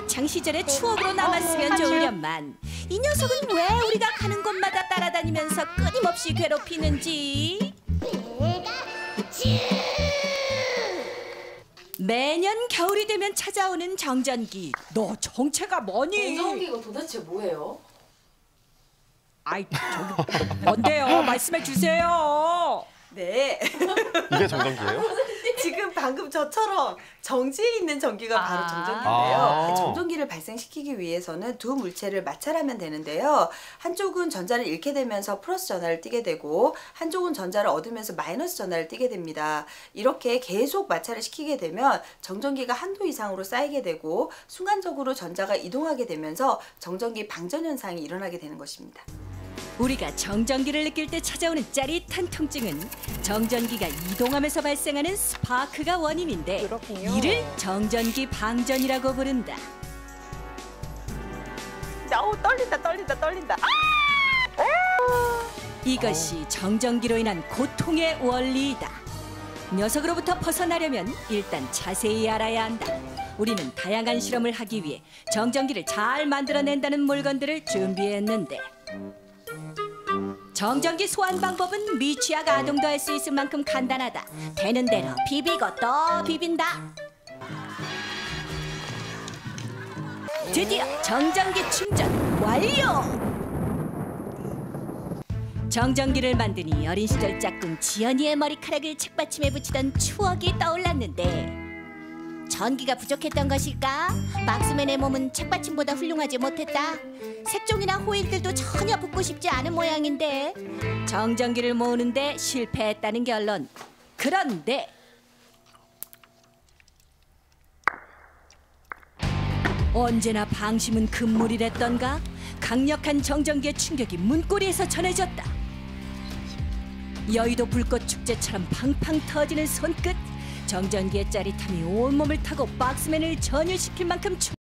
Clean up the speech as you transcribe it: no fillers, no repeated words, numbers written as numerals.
학창 시절의 추억으로 남았으면 좋으련만 이 녀석은 왜 우리가 가는 곳마다 따라다니면서 끊임없이 괴롭히는지. 매년 겨울이 되면 찾아오는 정전기. 너 정체가 뭐니? 정전기가 도대체 뭐예요? 아이, 저기 뭔데요? 말씀해 주세요. 네. 이게 정전기예요? 지금 방금 저처럼 정지해 있는 전기가 바로 정전기인데요. 정전기를 발생시키기 위해서는 두 물체를 마찰하면 되는데요. 한쪽은 전자를 잃게 되면서 플러스 전하를 띠게 되고 한쪽은 전자를 얻으면서 마이너스 전하를 띠게 됩니다. 이렇게 계속 마찰을 시키게 되면 정전기가 한도 이상으로 쌓이게 되고 순간적으로 전자가 이동하게 되면서 정전기 방전 현상이 일어나게 되는 것입니다. 우리가 정전기를 느낄 때 찾아오는 짜릿한 통증은 정전기가 이동하면서 발생하는 스파크가 원인인데, 그렇군요. 이를 정전기 방전이라고 부른다. 떨린다. 이것이 정전기로 인한 고통의 원리이다. 녀석으로부터 벗어나려면 일단 자세히 알아야 한다. 우리는 다양한 실험을 하기 위해 정전기를 잘 만들어낸다는 물건들을 준비했는데, 정전기 소환 방법은 미취학 아동도 할 수 있을 만큼 간단하다. 되는 대로 비비고 또 비빈다. 드디어 정전기 충전 완료! 정전기를 만드니 어린 시절 짝꿍 지연이의 머리카락을 책받침에 붙이던 추억이 떠올랐는데, 전기가 부족했던 것일까? 박스맨의 몸은 책받침보다 훌륭하지 못했다. 색종이나 호일들도 전혀 붙고 싶지 않은 모양인데 정전기를 모으는데 실패했다는 결론. 그런데 언제나 방심은 금물이랬던가? 강력한 정전기의 충격이 문고리에서 전해졌다. 여의도 불꽃축제처럼 팡팡 터지는 손끝. 정전기의 짜릿함이 온몸을 타고 박스맨을 전율시킬 만큼